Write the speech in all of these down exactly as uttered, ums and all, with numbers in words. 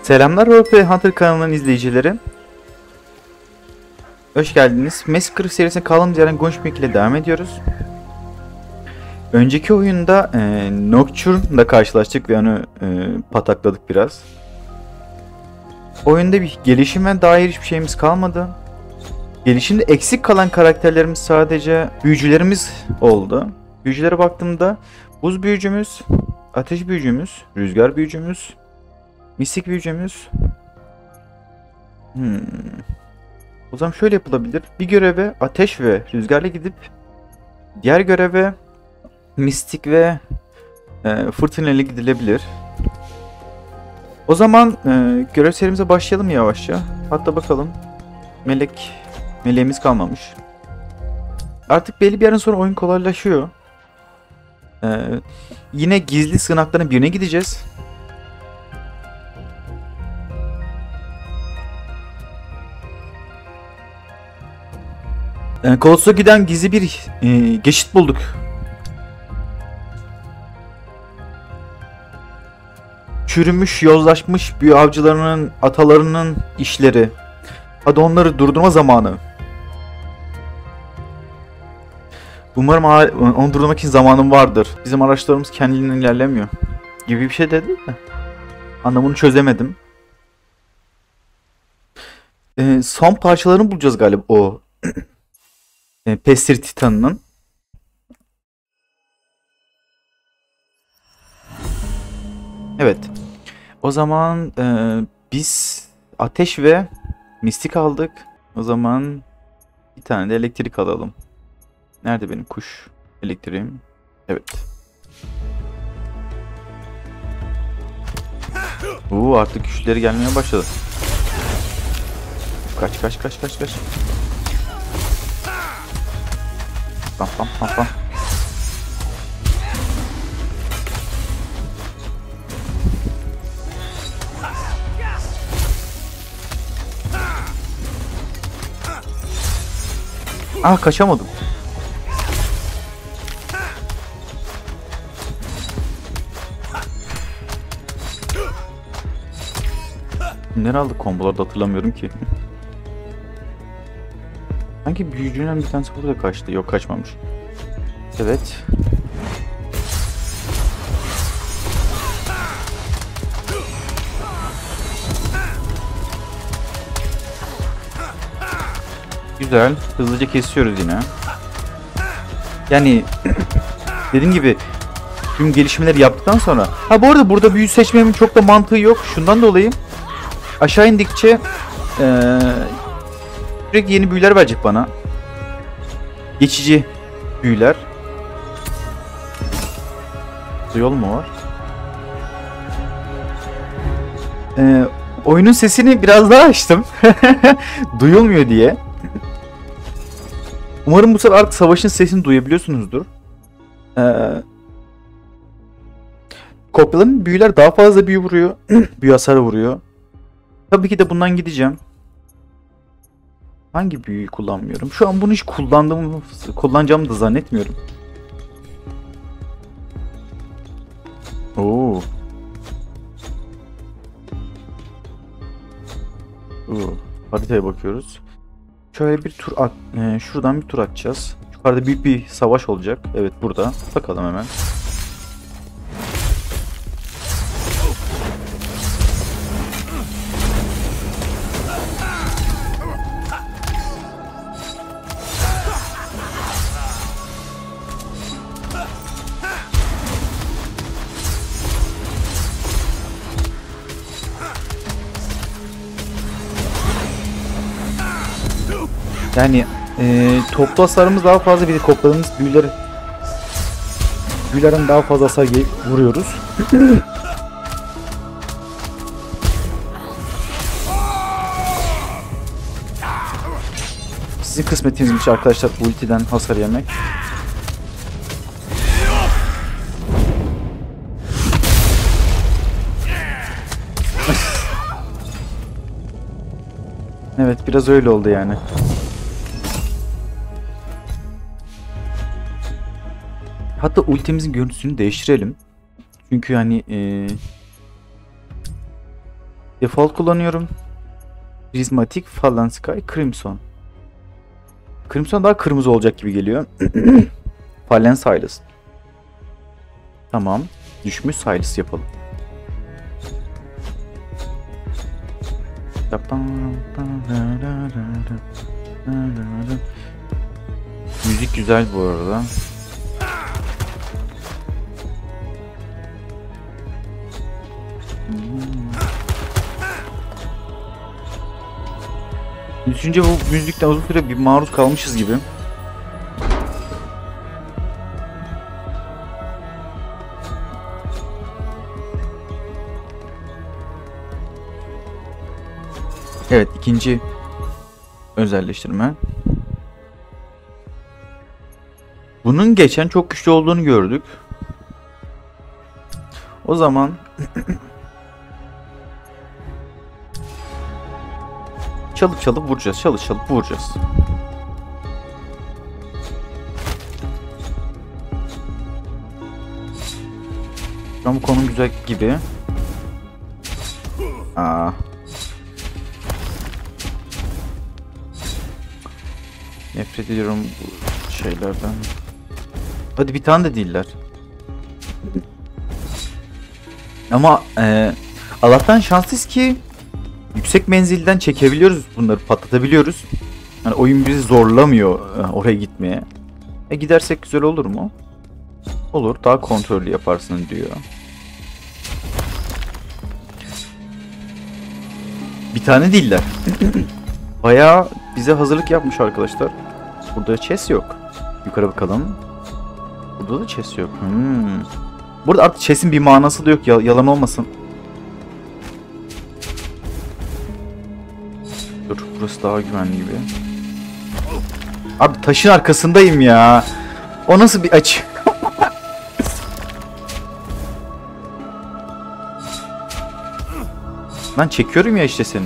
Selamlar Roleplay Hunter kanalının izleyicileri. Hoş geldiniz. Massacre serisine kaldığımız yerden Gunchback ile devam ediyoruz. Önceki oyunda e, Nocturne'la karşılaştık ve onu e, patakladık biraz. Oyunda bir gelişime dair hiçbir şeyimiz kalmadı. Gelişimde eksik kalan karakterlerimiz sadece büyücülerimiz oldu. Büyücülere baktığımda buz büyücümüz, ateş büyücümüz, rüzgar büyücümüz, mistik büyücümüz. Hmm. O zaman şöyle yapılabilir. Bir göreve ateş ve rüzgarla gidip diğer göreve mistik ve e, fırtına ile gidilebilir. O zaman e, görev serimize başlayalım yavaşça. Hatta bakalım. Melek meleğimiz kalmamış. Artık belli bir yerden sonra oyun kolaylaşıyor. E, yine gizli sığınakların birine gideceğiz. E, Kolos'a giden gizli bir e, geçit bulduk. Çürümüş, yozlaşmış büyü avcılarının, atalarının işleri. Hadi onları durdurma zamanı. Umarım onu durdurmak için zamanım vardır. Bizim araçlarımız kendiliğinden ilerlemiyor. Gibi bir şey dedi de. Anlamını çözemedim. Ee, son parçalarını bulacağız galiba o. e, Pestir Titan'ının. Evet. O zaman e, biz ateş ve mistik aldık. O zaman bir tane de elektrik alalım. Nerede benim kuş elektriğim? Evet. Uuu artık güçleri gelmeye başladı. Kaç kaç kaç kaç kaç. Pam pam pam pam. Ah kaçamadım. Nereye aldık komboları da hatırlamıyorum ki. Sanki büyücünün bir tanesi burada kaçtı. Yok kaçmamış. Evet. Güzel. Hızlıca kesiyoruz yine. Yani dediğim gibi tüm gelişmeleri yaptıktan sonra. Ha bu arada burada büyü seçmemin çok da mantığı yok. Şundan dolayı aşağı indikçe ee, sürekli yeni büyüler verecek bana. Geçici büyüler. Yol mu var? Ee, oyunun sesini biraz daha açtım. Duyulmuyor diye. Umarım bu sefer artık savaşın sesini duyabiliyorsunuzdur. Ee, kopyaların büyüler daha fazla büyü vuruyor. Büyü hasarı vuruyor. Tabii ki de bundan gideceğim. Hangi büyüyü kullanmıyorum? Şu an bunu hiç kullandığımı, kullanacağımı da zannetmiyorum. Oo. Oo. Haritaya bakıyoruz. Şöyle bir tur at, e, şuradan bir tur atacağız. Yukarıda büyük bir savaş olacak. Evet burada. Bakalım hemen. Yani e, toplu hasarımız daha fazla, bir de kopyaladığımız büyüler büyülerin daha fazla hasar vuruyoruz. Sizin kısmetinizmiş arkadaşlar ultiden hasar yemek. Evet biraz öyle oldu yani. Hatta ultimizin görüntüsünü değiştirelim. Çünkü hani e, Default kullanıyorum. Prismatic, Fallen Sky, Crimson. Crimson daha kırmızı olacak gibi geliyor. Fallen Silas. Tamam. Düşmüş Silas yapalım. Müzik güzel bu arada. Düşünce bu müzikten uzun süre bir maruz kalmışız gibi. Evet, ikinci özelleştirme. Bunun geçen çok güçlü olduğunu gördük. O zaman çalıp çalıp vuracağız. Çalıp çalıp vuracağız. Şu an bu konum güzel gibi. Aa. Nefret ediyorum bu şeylerden. Hadi bir tane de değiller. Ama e, Allah'tan şanslıyız ki yüksek menzilden çekebiliyoruz bunları, patlatabiliyoruz. Yani oyun bizi zorlamıyor e, oraya gitmeye. E gidersek güzel olur mu? Olur, daha kontrollü yaparsın diyor. Bir tane değiller. Bayağı bize hazırlık yapmış arkadaşlar. Burada chest yok. Yukarı bakalım. Burada da chest yok. Hmm. Burada artık chest'in bir manası da yok. Yalan olmasın. Dur, burası daha güvenli gibi. Abi taşın arkasındayım ya. O nasıl bir açı? Ben çekiyorum ya işte seni.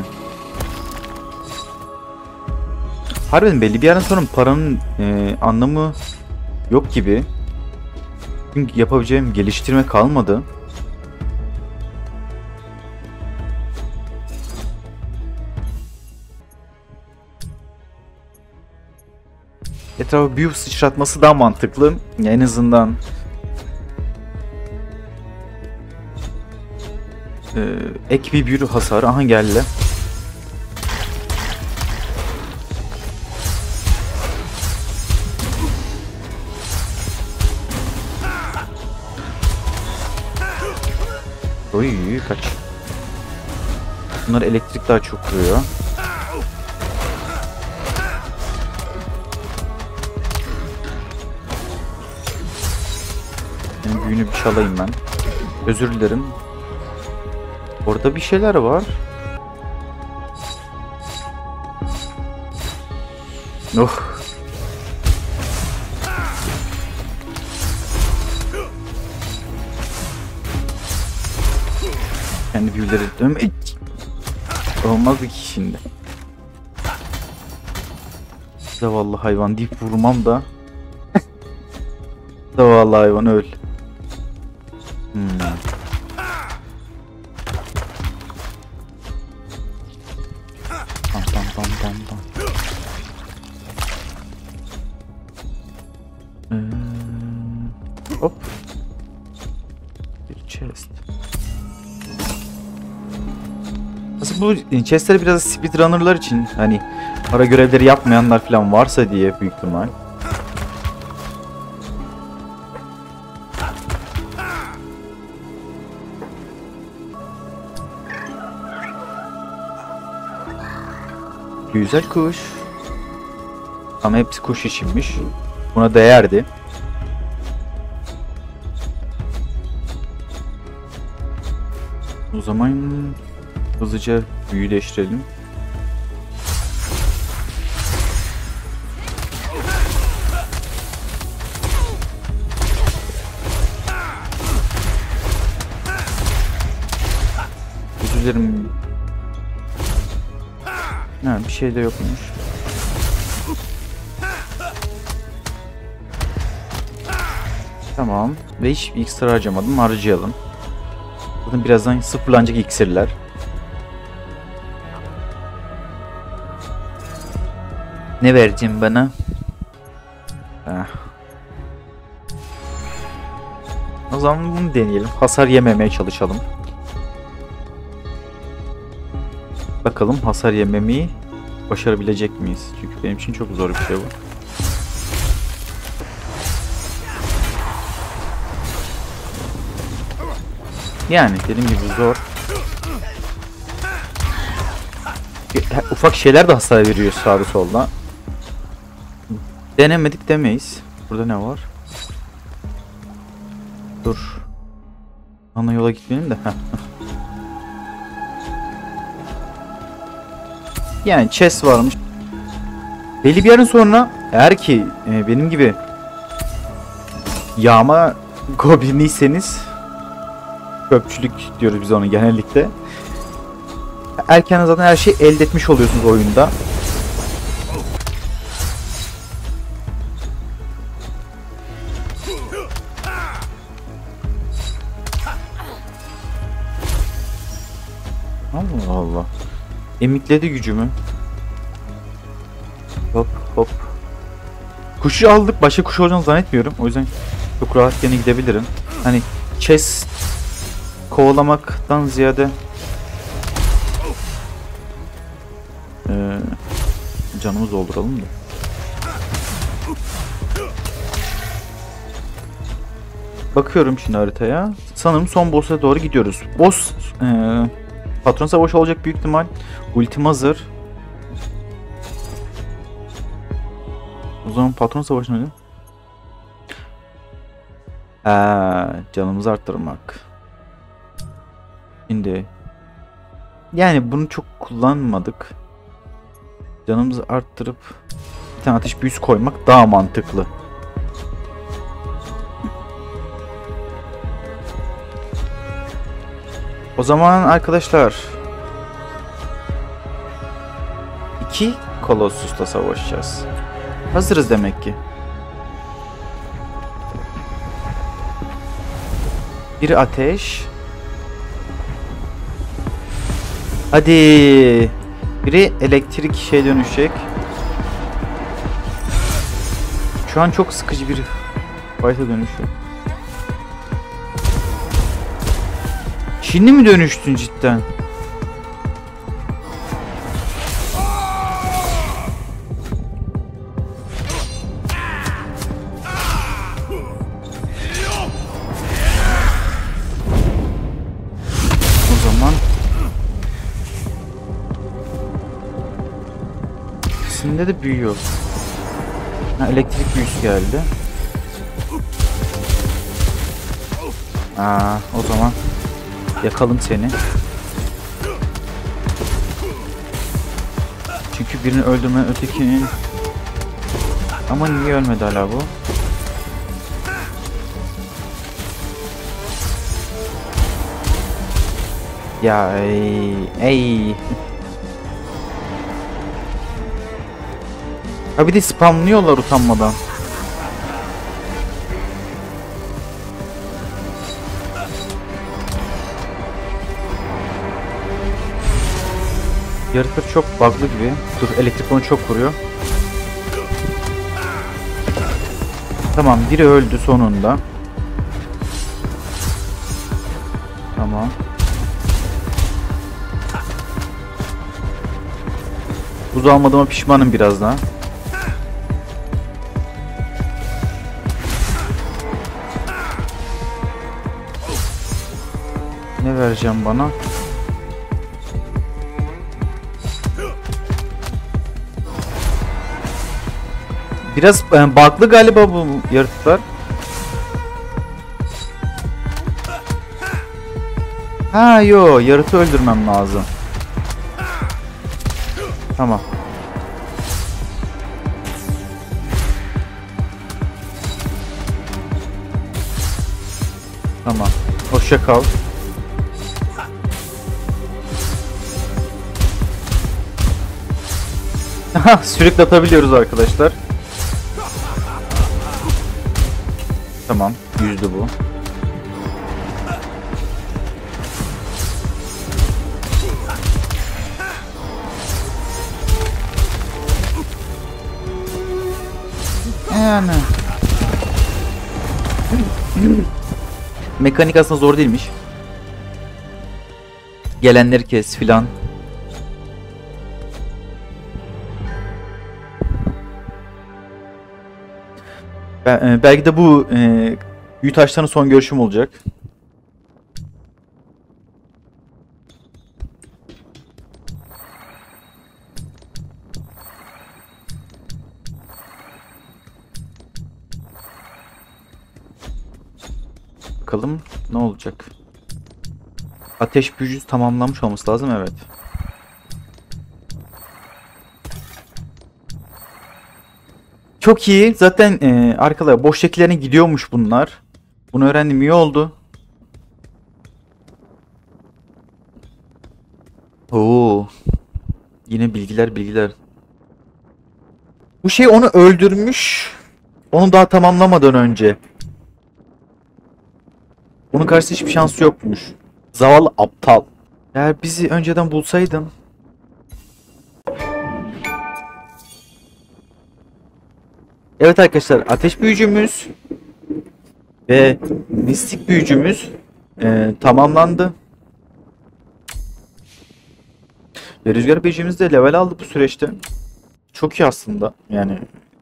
Harbiden belli bir yerden sonra paranın e, anlamı yok gibi. Çünkü yapabileceğim geliştirme kalmadı. Etrafa büyü sıçratması daha mantıklı. En azından e, ek bir büyü hasarı. Aha geldi. Oy kaç. Bunlar elektrik daha çok vuruyor. Benim büyünü bir çalayım ben. Özür dilerim. Orada bir şeyler var. Oh. Kendi büyüleri dönmek olmazdı ki şimdi. Zavallı hayvan deyip vurmam da. Zavallı hayvan öl. Hmm. Tam tam tam tam tam. Ee, hop. Bir chest. Aslında bu chestleri biraz speedrunner'lar için, hani ara görevleri yapmayanlar falan varsa diye büyük ihtimal. Güzel kuş. Ama hepsi kuş içinmiş. Buna değerdi. O zaman hızlıca büyü değiştirelim. Özür dilerim. Ha, bir şey de yokmuş. Tamam. Ve hiç iksir harcamadım. Harcayalım. Zaten birazdan sıfırlanacak iksirler. Ne vereceğim bana? Ah. O zaman bunu deneyelim. Hasar yememeye çalışalım. Bakalım hasar yememeyi başarabilecek miyiz? Çünkü benim için çok zor bir şey bu. Yani dediğim gibi zor. Ufak şeyler de hasar veriyor sağda solda. Denemedik demeyiz. Burada ne var? Dur. Ana yola gitmeyelim de. Yani chest varmış. Belli bir yerden sonra eğer ki e, benim gibi yağma gobliniyseniz, çöpçülük diyoruz biz onu genellikle, erken zaten her şeyi elde etmiş oluyorsunuz oyunda. Allah Allah. Emikledi gücümü. Hop hop. Kuşu aldık. Başka kuş olacağını zannetmiyorum. O yüzden çok rahat yine gidebilirim. Hani chest kovalamaktan ziyade ee, canımızı dolduralım da. Bakıyorum şimdi haritaya. Sanırım son boss'a doğru gidiyoruz. Boss ee, patron savaşı olacak büyük ihtimal. Ultim hazır. O zaman patron savaşı neydi? Eee, canımızı arttırmak. Şimdi yani bunu çok kullanmadık. Canımızı arttırıp bir tane ateş büyüsü koymak daha mantıklı. O zaman arkadaşlar iki Colossus'la savaşacağız. Hazırız demek ki. Biri ateş. Hadi. Biri elektrik şeye dönüşecek. Şu an çok sıkıcı bir fight'a dönüşüyor. Şimdi mi dönüştün cidden? O zaman ikisinde de büyüyor. Ha, elektrik büyüsü geldi. Aa, o zaman yakalım seni. Çünkü birini öldürmen ötekinin... Ama niye ölmedi hala bu? Ya ey, ey. Ha bir de spamlıyorlar utanmadan. Yaratık çok bug'lı gibi. Dur, elektrik onu çok vuruyor. Tamam, biri öldü sonunda. Tamam. Buz almadığıma pişmanım biraz daha. Ne vereceğim bana? Biraz e, bug'lı galiba bu yaratıklar. Ha yo, yaratığı öldürmem lazım. Tamam. Tamam. Hoşça kal. Sürekli atabiliyoruz arkadaşlar. Tamam. Yüzdü bu. Yani. Mekanik aslında zor değilmiş. Gelenleri kes filan. Ben, belki de bu e, büyü taşlarının son görüşüm olacak. Bakalım ne olacak. Ateş büyücüsü tamamlanmış olması lazım, evet. Çok iyi. Zaten e, arkalara boştakilerine gidiyormuş bunlar. Bunu öğrendim, iyi oldu. Oo. Yine bilgiler bilgiler. Bu şey onu öldürmüş. Onu daha tamamlamadan önce. Bunun karşısında hiçbir şansı yokmuş. Zavallı aptal. Eğer bizi önceden bulsaydın. Evet arkadaşlar, ateş büyücümüz ve mistik büyücümüz e, tamamlandı. Ve rüzgar büyücümüz de level aldı bu süreçte. Çok iyi aslında yani.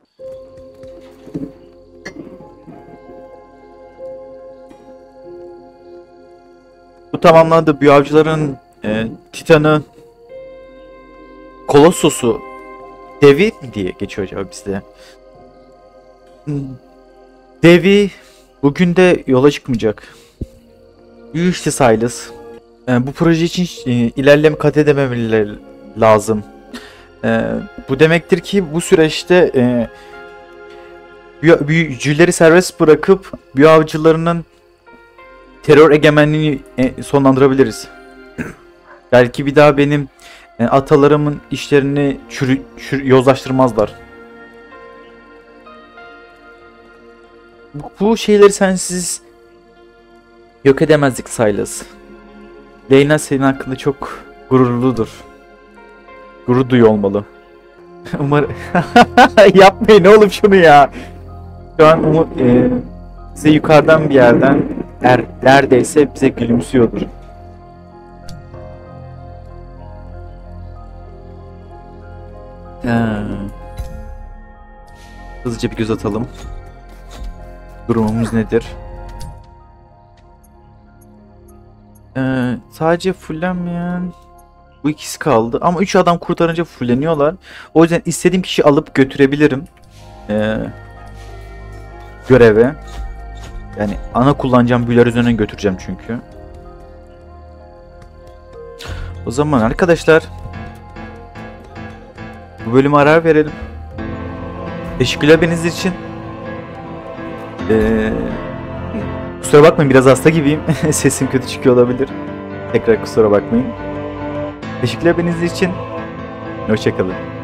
Bu tamamlandı. Büyü avcıların e, Titan'ı, Kolossus'u, Devi diye geçiyor acaba bizde. Devi bugün de yola çıkmayacak. İyi işte Silas. E, bu proje için e, ilerleme kat edememeleri lazım. E, bu demektir ki bu süreçte e, büyü, büyücüleri serbest bırakıp büyü avcılarının terör egemenliğini e, sonlandırabiliriz. Belki bir daha benim e, atalarımın işlerini çürü, çürü, yozlaştırmazlar. Bu, bu şeyleri sensiz yok edemezdik Silas. Leyla senin hakkında çok gururludur. Gurur duyuyor olmalı. Umarım... Yapmayın oğlum şunu ya. Şu an umu, e, size yukarıdan bir yerden er, neredeyse bize gülümsüyordur. Ha. Hızlıca bir göz atalım. Durumumuz nedir? Ee, sadece fullenmeyen bu ikisi kaldı. Ama üç adam kurtarınca fulleniyorlar. O yüzden istediğim kişi alıp götürebilirim. Ee, göreve. Yani ana kullanacağım büyüler üzerinden götüreceğim çünkü. O zaman arkadaşlar bu bölüme ara verelim. Teşekkürler beniz için. Ee, kusura bakmayın, biraz hasta gibiyim. Sesim kötü çıkıyor olabilir. Tekrar kusura bakmayın. Teşekkürler beniz için. Hoşçakalın.